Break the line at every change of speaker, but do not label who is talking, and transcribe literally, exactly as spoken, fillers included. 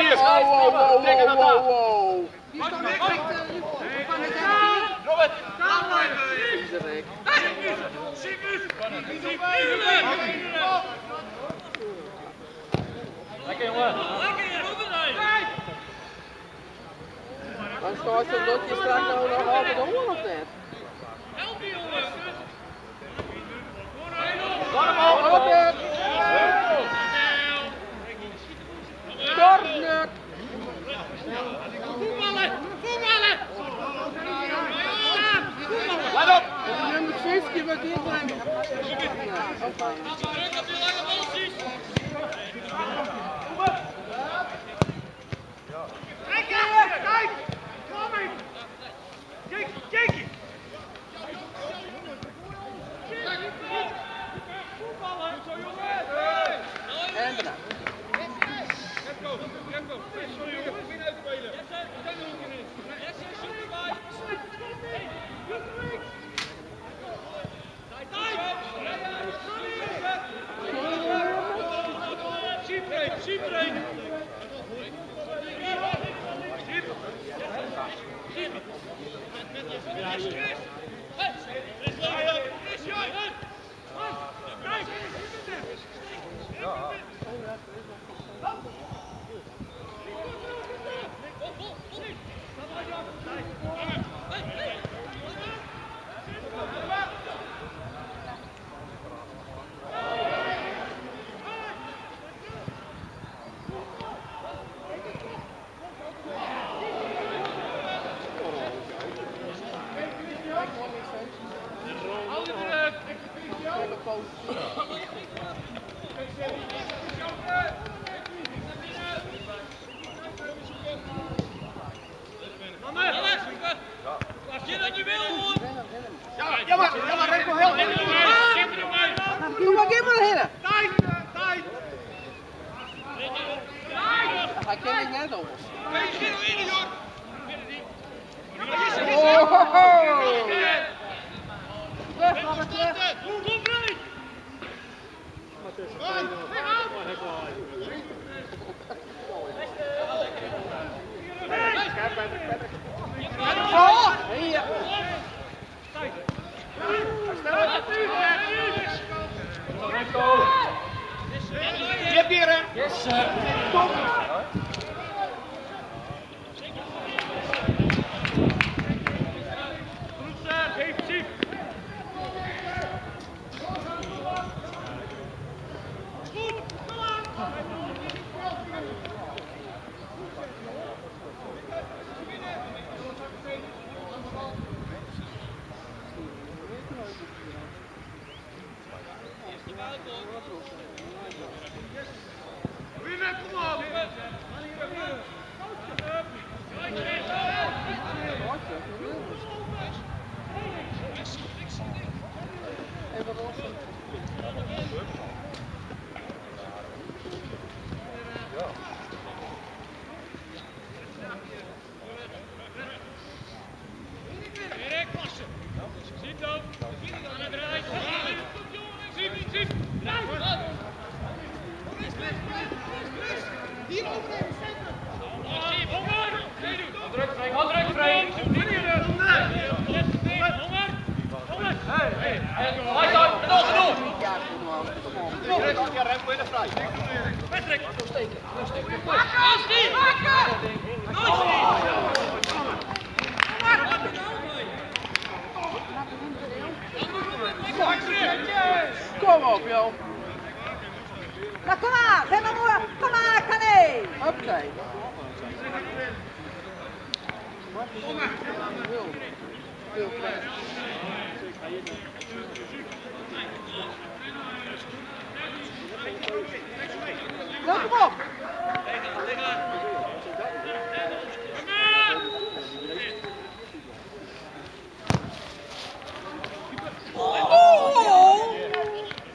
hier.
Oh, wow, wow,
Tikken
wow,
dat aan.
wow, wow.
Robert.
Viezerik.
Lekker jongen.
Dan staat ze dat je straks nou nog altijd om of net? Robert! Corner!
Voetballen! Voetballen!
Let op.
Nummer vijftien wat inbrengen.
Druk op die lange bolletjes! Kijk, kijk! Kijk! Kom in! Kijk, kijk! Voetballen! Zo jongen!
En bedankt.
Remco! Remco! Sorry jongen! Ik ben uitspelen! Zijn er ook in! Siebreen, Siebreen!
Jammer, jammer, Remco, heel.
Doe maar, geef maar heen.
Tijd! Tijd!
Hij kent het net over.
Oh!
Oh! Terug, gaan we terug.
Kom breed!
Oh! Hier.
Je hebt hier, hè? Yes, sir. Kom.
Kom op, joh.
Nou, kom aan, geef maar door. Kom aan, Kané.
Oké. Heel ver.
Nou, kom op.